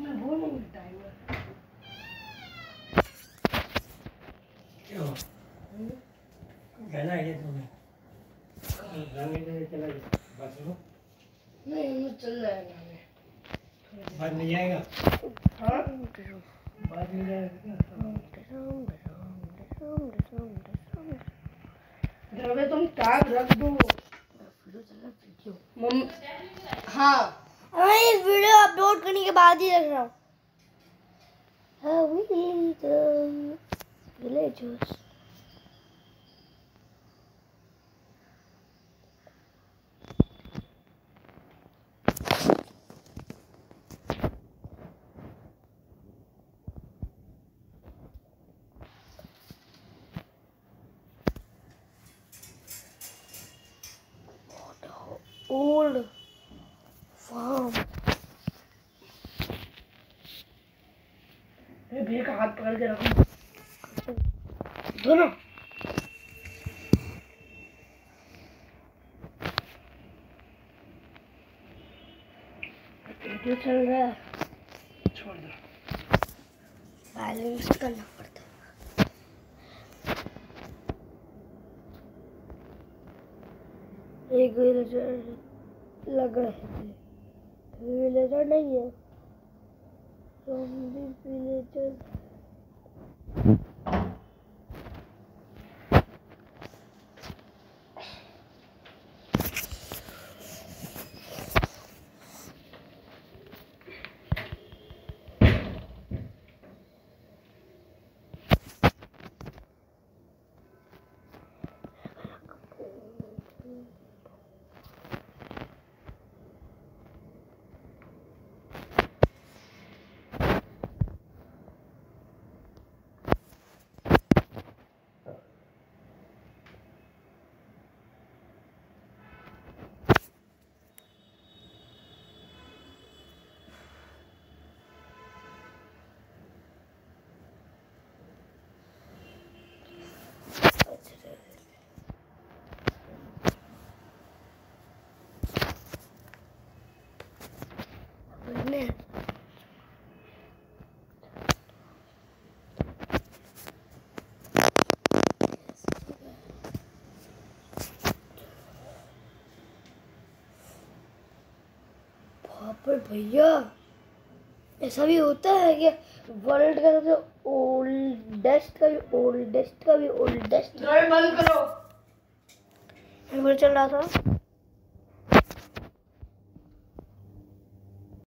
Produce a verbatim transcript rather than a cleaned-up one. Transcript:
इसमें वो नहीं मिलता है क्यों कहना है तुम्हें चला बस लो नहीं हमें चल जाएगा हमें बाद में जाएगा हाँ बाद में जाएगा अबे तुम टैग रख दो मम्मी हाँ मैं ये वीडियो अपलोड करने के बाद ही रख रहा हूँ विलेजर्स old farm ये भैया का हाथ पकड़ के रखो दोनों वीडियो चल रहा है छोड़ दो बैलेंस करना पड़ता है एक विलेजर लग रहे थे विलेजर नहीं है ज़ॉम्बी विलेजर पर भैया ऐसा भी होता है कि वर्ल्ड का सबसे ओल्डेस्ट का भी ओल्डेस्ट का भी ओल्डेस्ट बंद करो चल रहा था।